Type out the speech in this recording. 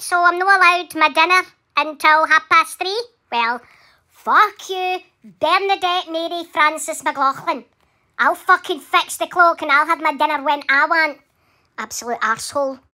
so I'm not allowed my dinner until 3:30. Well, fuck you, Bernadette Mary Francis McLaughlin. I'll fucking fix the clock and I'll have my dinner when I want. Absolute arsehole.